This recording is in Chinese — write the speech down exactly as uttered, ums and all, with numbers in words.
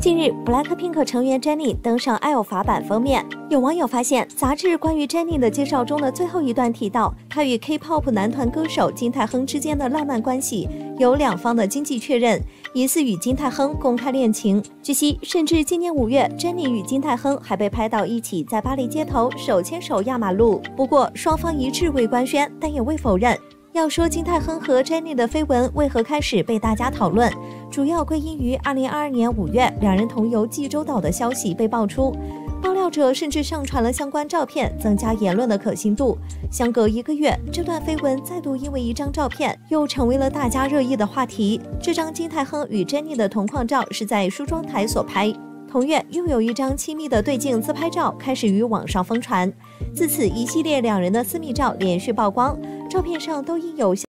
近日 ，BLACKPINK 成员 Jennie 登上 Elle 法版封面。有网友发现，杂志关于 Jennie 的介绍中的最后一段提到，她与 K-pop 男团歌手金泰亨之间的浪漫关系由两方的经纪确认，疑似与金泰亨公开恋情。据悉，甚至今年五月 ，Jennie 与金泰亨还被拍到一起在巴黎街头手牵手压马路。不过，双方一致未官宣，但也未否认。 要说金泰亨和 Jennie 的绯闻为何开始被大家讨论，主要归因于二零二二年五月两人同游济州岛的消息被爆出，爆料者甚至上传了相关照片，增加言论的可信度。相隔一个月，这段绯闻再度因为一张照片又成为了大家热议的话题。这张金泰亨与 Jennie 的同框照是在梳妆台所拍。 同月，又有一张亲密的对镜自拍照开始于网上疯传，自此一系列两人的私密照连续曝光，照片上都印有。